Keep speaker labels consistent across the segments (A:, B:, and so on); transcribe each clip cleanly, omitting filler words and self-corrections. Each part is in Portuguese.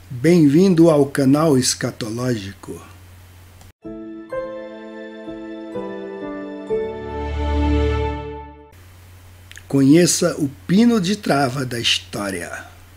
A: Bem-vindo ao canal Escatológico. Conheça o pino de trava da história.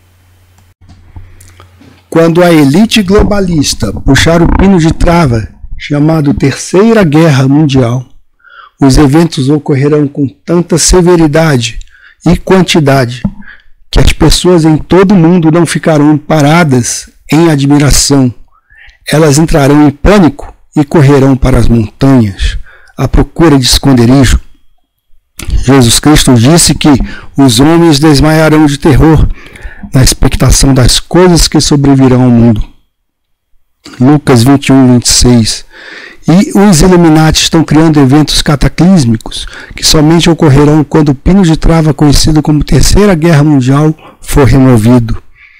A: Quando a elite globalista puxar o pino de trava, chamado Terceira Guerra Mundial, os eventos ocorrerão com tanta severidade e quantidade que as pessoas em todo o mundo não ficarão paradas em admiração. Elas entrarão em pânico e correrão para as montanhas à procura de esconderijo. Jesus Cristo disse que os homens desmaiarão de terror na expectação das coisas que sobrevirão ao mundo. Lucas 21:26. E os Illuminati estão criando eventos cataclísmicos que somente ocorrerão quando o pino de trava conhecido como Terceira Guerra Mundial for removido.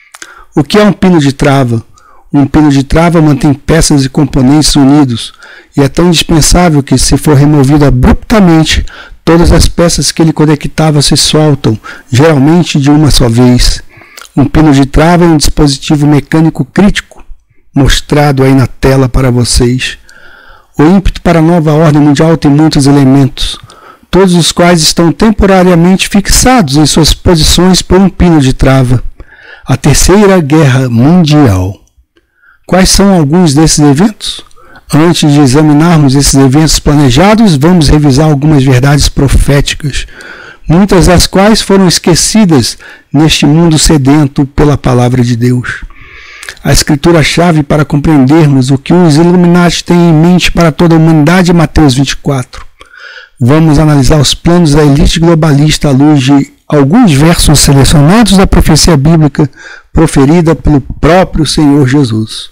A: O que é um pino de trava? Um pino de trava mantém peças e componentes unidos e é tão indispensável que, se for removido abruptamente, todas as peças que ele conectava se soltam, geralmente de uma só vez. Um pino de trava é um dispositivo mecânico crítico, mostrado aí na tela para vocês. O ímpeto para a nova ordem mundial tem muitos elementos, todos os quais estão temporariamente fixados em suas posições por um pino de trava. A Terceira Guerra Mundial. Quais são alguns desses eventos? Antes de examinarmos esses eventos planejados, vamos revisar algumas verdades proféticas, muitas das quais foram esquecidas neste mundo sedento pela palavra de Deus. A escritura-chave para compreendermos o que os Illuminati têm em mente para toda a humanidade é Mateus 24. Vamos analisar os planos da elite globalista à luz de alguns versos selecionados da profecia bíblica proferida pelo próprio Senhor Jesus.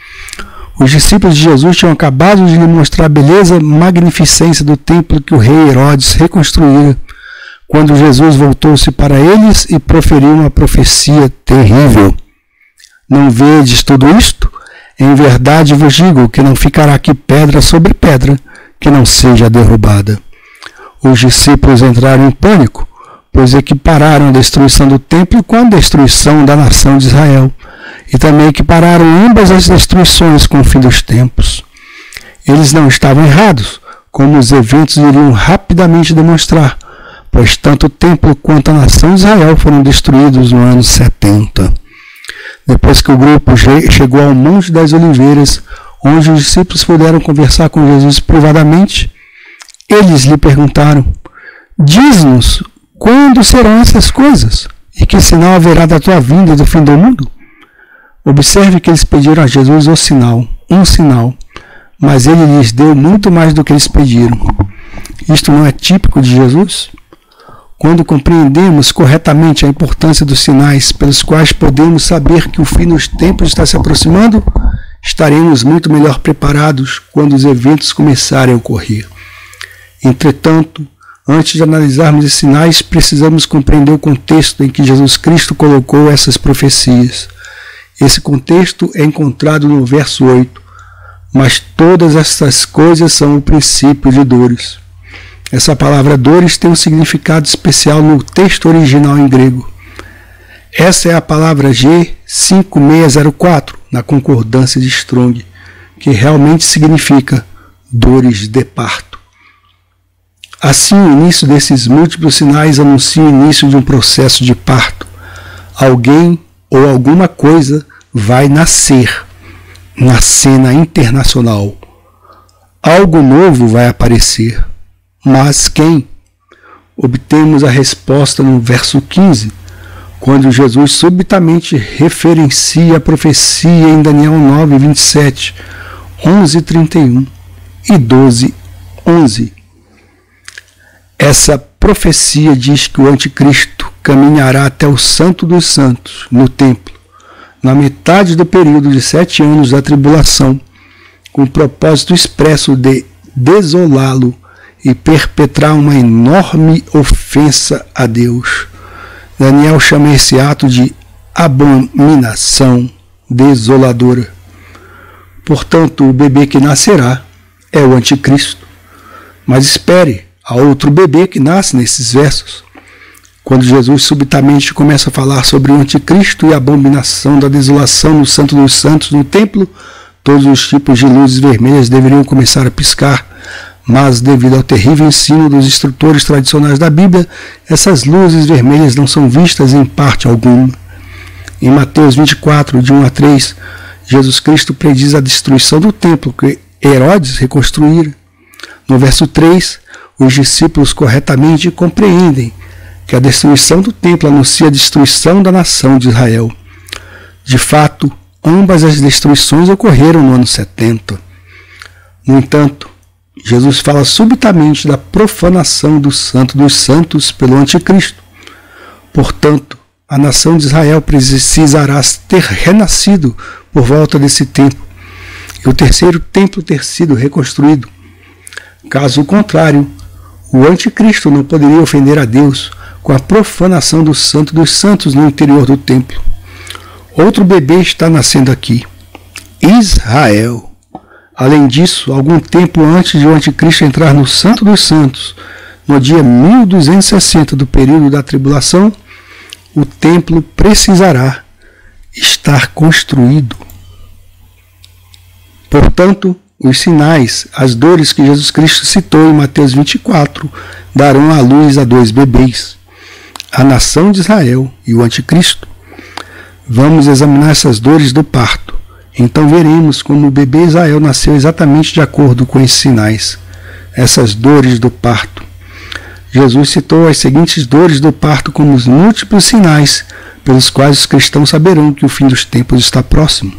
A: Os discípulos de Jesus tinham acabado de lhe mostrar a beleza e magnificência do templo que o rei Herodes reconstruíra, quando Jesus voltou-se para eles e proferiu uma profecia terrível. Não vedes tudo isto? Em verdade vos digo que não ficará aqui pedra sobre pedra que não seja derrubada. Os discípulos entraram em pânico, pois equipararam a destruição do templo com a destruição da nação de Israel, e também equipararam ambas as destruições com o fim dos tempos. Eles não estavam errados, como os eventos iriam rapidamente demonstrar, pois tanto o templo quanto a nação de Israel foram destruídos no ano 70. Depois que o grupo chegou ao Monte das Oliveiras, onde os discípulos puderam conversar com Jesus privadamente, eles lhe perguntaram: diz-nos, quando serão essas coisas? E que sinal haverá da tua vinda e do fim do mundo? Observe que eles pediram a Jesus um sinal, mas ele lhes deu muito mais do que eles pediram. Isto não é típico de Jesus? Quando compreendemos corretamente a importância dos sinais pelos quais podemos saber que o fim dos tempos está se aproximando, estaremos muito melhor preparados quando os eventos começarem a ocorrer. Entretanto, antes de analisarmos esses sinais, precisamos compreender o contexto em que Jesus Cristo colocou essas profecias. Esse contexto é encontrado no verso 8. Mas todas essas coisas são o princípio de dores. Essa palavra dores tem um significado especial no texto original em grego. Essa é a palavra G5604, na concordância de Strong, que realmente significa dores de parto. Assim, o início desses múltiplos sinais anuncia o início de um processo de parto. Alguém ou alguma coisa vai nascer na cena internacional. Algo novo vai aparecer. Mas quem? Obtemos a resposta no verso 15, quando Jesus subitamente referencia a profecia em Daniel 9:27, 11:31 e 12:11. Essa profecia diz que o anticristo caminhará até o Santo dos Santos, no templo, na metade do período de 7 anos da tribulação, com o propósito expresso de desolá-lo e perpetrar uma enorme ofensa a Deus. Daniel chama esse ato de abominação desoladora. Portanto, o bebê que nascerá é o anticristo. Mas espere, há outro bebê que nasce nesses versos. Quando Jesus subitamente começa a falar sobre o anticristo e a abominação da desolação no Santo dos Santos no templo, todos os tipos de luzes vermelhas deveriam começar a piscar, mas devido ao terrível ensino dos instrutores tradicionais da Bíblia, essas luzes vermelhas não são vistas em parte alguma. Em Mateus 24, de 1 a 3, Jesus Cristo prediz a destruição do templo que Herodes reconstruíra. No verso 3, os discípulos corretamente compreendem que a destruição do templo anuncia a destruição da nação de Israel. De fato, ambas as destruições ocorreram no ano 70. No entanto, Jesus fala subitamente da profanação do Santo dos Santos pelo Anticristo. Portanto, a nação de Israel precisará ter renascido por volta desse tempo e o terceiro templo ter sido reconstruído. Caso contrário, o Anticristo não poderia ofender a Deus com a profanação do Santo dos Santos no interior do templo. Outro bebê está nascendo aqui, Israel. Além disso, algum tempo antes de o Anticristo entrar no Santo dos Santos, no dia 1260 do período da tribulação, o templo precisará estar construído. Portanto, os sinais, as dores que Jesus Cristo citou em Mateus 24, darão à luz a dois bebês, a nação de Israel e o Anticristo. Vamos examinar essas dores do parto. Então veremos como o bebê Israel nasceu exatamente de acordo com esses sinais, essas dores do parto. Jesus citou as seguintes dores do parto como os múltiplos sinais pelos quais os cristãos saberão que o fim dos tempos está próximo.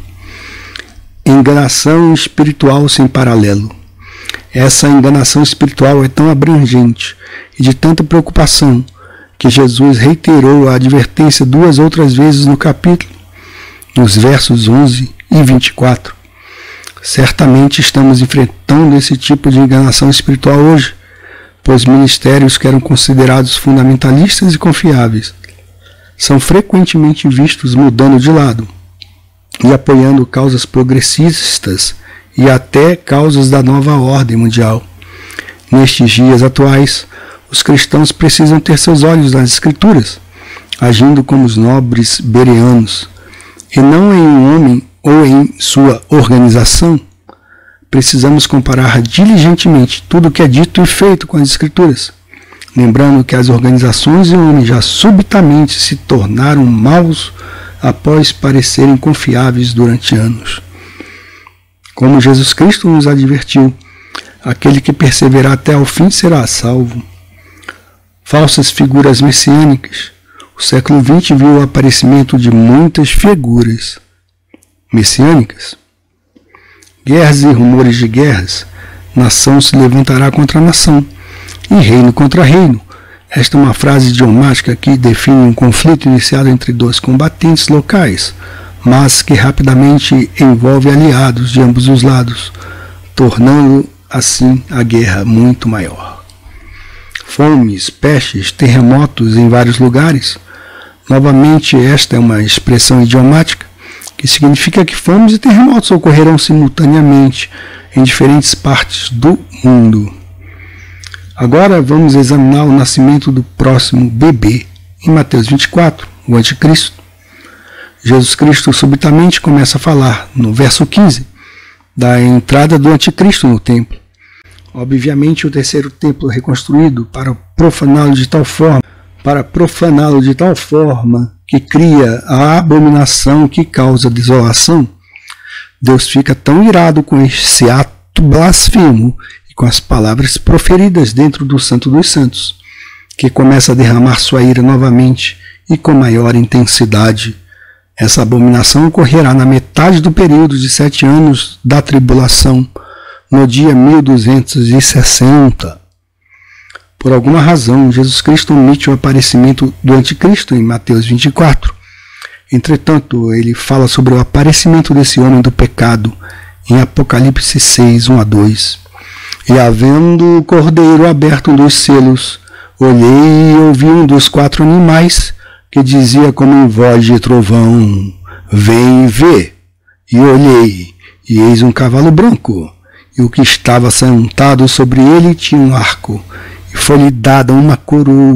A: Enganação espiritual sem paralelo. Essa enganação espiritual é tão abrangente e de tanta preocupação que Jesus reiterou a advertência 2 outras vezes no capítulo, nos versos 11 e 24. Certamente estamos enfrentando esse tipo de enganação espiritual hoje, pois ministérios que eram considerados fundamentalistas e confiáveis são frequentemente vistos mudando de lado e apoiando causas progressistas e até causas da nova ordem mundial. Nestes dias atuais, os cristãos precisam ter seus olhos nas Escrituras, agindo como os nobres bereanos, e não em um homem ou em sua organização. Precisamos comparar diligentemente tudo o que é dito e feito com as Escrituras, lembrando que as organizações e homens já subitamente se tornaram maus após parecerem confiáveis durante anos. Como Jesus Cristo nos advertiu, aquele que perseverar até ao fim será salvo. Falsas figuras messiânicas. O século XX viu o aparecimento de muitas figuras messiânicas. Guerras e rumores de guerras. Nação se levantará contra nação, e reino contra reino. Esta é uma frase idiomática que define um conflito iniciado entre dois combatentes locais, mas que rapidamente envolve aliados de ambos os lados, tornando assim a guerra muito maior. Fomes, pestes, terremotos em vários lugares. Novamente, esta é uma expressão idiomática que significa que fomes e terremotos ocorrerão simultaneamente em diferentes partes do mundo. Agora vamos examinar o nascimento do próximo bebê em Mateus 24, o Anticristo. Jesus Cristo subitamente começa a falar, no verso 15, da entrada do Anticristo no templo. Obviamente, o terceiro templo reconstruído para profaná-lo de tal forma que cria a abominação que causa desolação. Deus fica tão irado com esse ato blasfemo e com as palavras proferidas dentro do Santo dos Santos, que começa a derramar sua ira novamente e com maior intensidade. Essa abominação ocorrerá na metade do período de 7 anos da tribulação, no dia 1260. Por alguma razão, Jesus Cristo omite o aparecimento do Anticristo em Mateus 24. Entretanto, ele fala sobre o aparecimento desse homem do pecado em Apocalipse 6, 1 a 2. E havendo o cordeiro aberto um dos selos, olhei e ouvi um dos 4 animais que dizia como em voz de trovão: Vem ver. E olhei, e eis um cavalo branco, e o que estava sentado sobre ele tinha um arco, e foi-lhe dada uma coroa,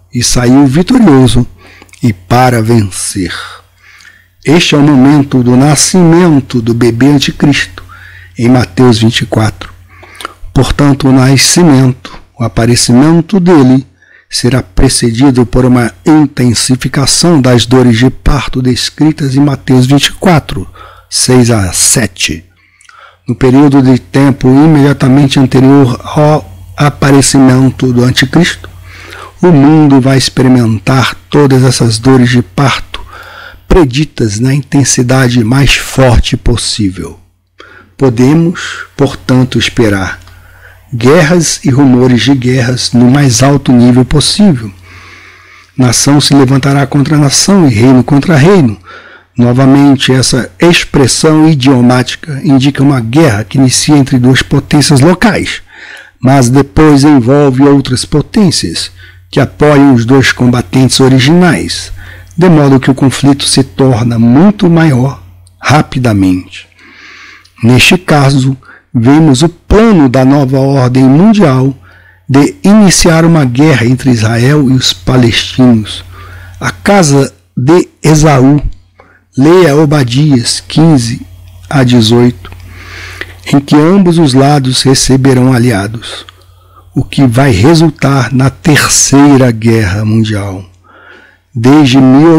A: e saiu vitorioso e para vencer. Este é o momento do nascimento do bebê anticristo, em Mateus 24. Portanto, o nascimento, o aparecimento dele, será precedido por uma intensificação das dores de parto descritas em Mateus 24, 6 a 7. No período de tempo imediatamente anterior ao aparecimento do anticristo, o mundo vai experimentar todas essas dores de parto preditas na intensidade mais forte possível. Podemos, portanto, esperar guerras e rumores de guerras no mais alto nível possível. Nação se levantará contra nação e reino contra reino. Novamente, essa expressão idiomática indica uma guerra que inicia entre duas potências locais, mas depois envolve outras potências que apoiam os dois combatentes originais, de modo que o conflito se torna muito maior rapidamente. Neste caso, vemos o plano da nova ordem mundial de iniciar uma guerra entre Israel e os palestinos. A casa de Esaú, leia Obadias 15 a 18, em que ambos os lados receberão aliados, o que vai resultar na Terceira Guerra Mundial. Desde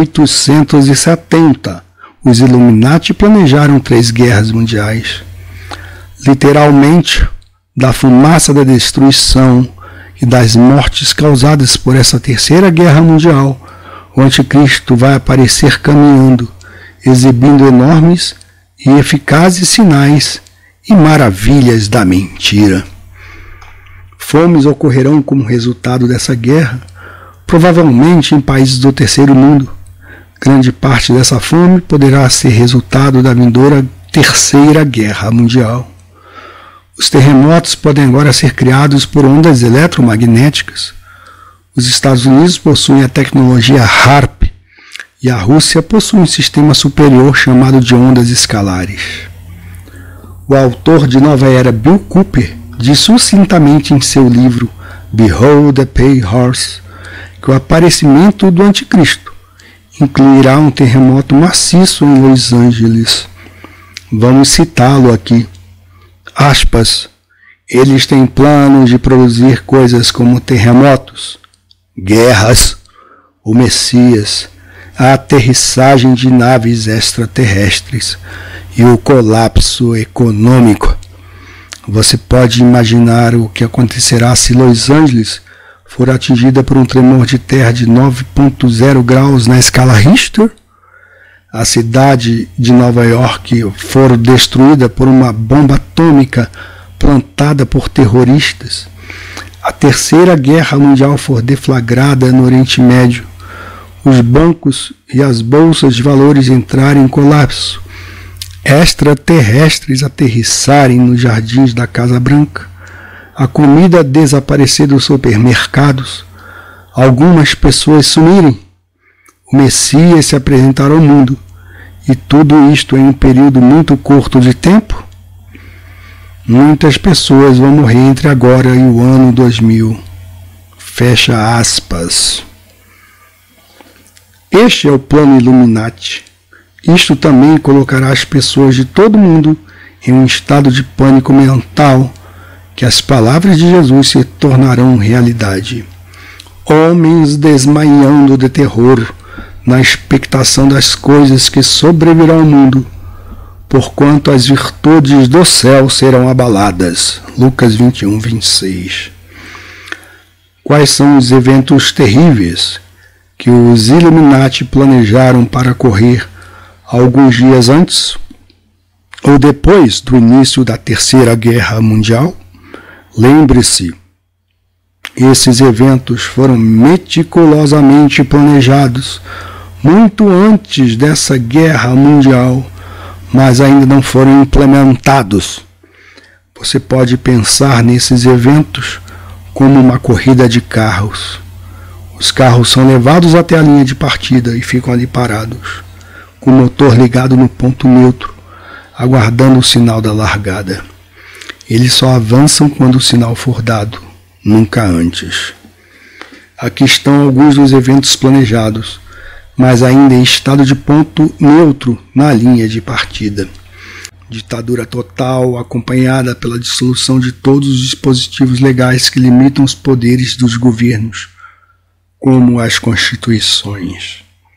A: 1870, os Illuminati planejaram 3 guerras mundiais. Literalmente, da fumaça da destruição e das mortes causadas por essa Terceira Guerra Mundial, o Anticristo vai aparecer caminhando, exibindo enormes e eficazes sinais e maravilhas da mentira. Fomes ocorrerão como resultado dessa guerra, provavelmente em países do terceiro mundo. Grande parte dessa fome poderá ser resultado da vindoura Terceira Guerra Mundial. Os terremotos podem agora ser criados por ondas eletromagnéticas. Os Estados Unidos possuem a tecnologia HAARP e a Rússia possui um sistema superior chamado de ondas escalares. O autor de Nova Era, Bill Cooper, diz sucintamente em seu livro Behold the Pale Horse que o aparecimento do Anticristo incluirá um terremoto maciço em Los Angeles. Vamos citá-lo aqui. Aspas, eles têm planos de produzir coisas como terremotos, guerras, o Messias, a aterrissagem de naves extraterrestres e o colapso econômico. Você pode imaginar o que acontecerá se Los Angeles for atingida por um tremor de terra de 9,0 graus na escala Richter? A cidade de Nova York for destruída por uma bomba atômica plantada por terroristas? A Terceira Guerra Mundial for deflagrada no Oriente Médio? Os bancos e as bolsas de valores entrarem em colapso? Extraterrestres aterrissarem nos jardins da Casa Branca? A comida desaparecer dos supermercados? Algumas pessoas sumirem? O Messias se apresentar ao mundo? E tudo isto em um período muito curto de tempo? Muitas pessoas vão morrer entre agora e o ano 2000. Fecha aspas. Este é o plano Illuminati. Isto também colocará as pessoas de todo mundo em um estado de pânico mental, que as palavras de Jesus se tornarão realidade. Homens desmaiando de terror, na expectação das coisas que sobrevirão ao mundo, porquanto as virtudes do céu serão abaladas. Lucas 21, 26. Quais são os eventos terríveis que os Illuminati planejaram para ocorrer alguns dias antes ou depois do início da Terceira Guerra Mundial? Lembre-se, esses eventos foram meticulosamente planejados muito antes dessa guerra mundial, mas ainda não foram implementados. Você pode pensar nesses eventos como uma corrida de carros. Os carros são levados até a linha de partida e ficam ali parados, com o motor ligado no ponto neutro, aguardando o sinal da largada. Eles só avançam quando o sinal for dado, nunca antes. Aqui estão alguns dos eventos planejados, mas ainda em estado de ponto neutro na linha de partida. Ditadura total, acompanhada pela dissolução de todos os dispositivos legais que limitam os poderes dos governos, como as constituições.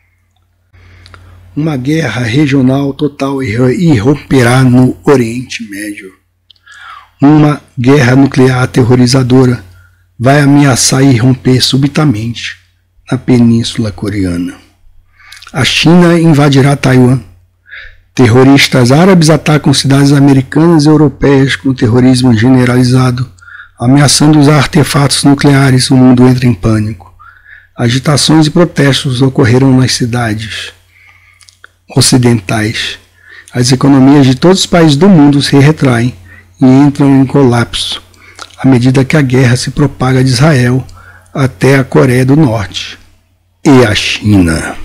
A: Uma guerra regional total irromperá no Oriente Médio. Uma guerra nuclear aterrorizadora vai ameaçar irromper subitamente na Península Coreana. A China invadirá Taiwan. Terroristas árabes atacam cidades americanas e europeias com terrorismo generalizado, ameaçando usar artefatos nucleares. O mundo entra em pânico. Agitações e protestos ocorreram nas cidades ocidentais. As economias de todos os países do mundo se retraem e entram em colapso à medida que a guerra se propaga de Israel até a Coreia do Norte e a China.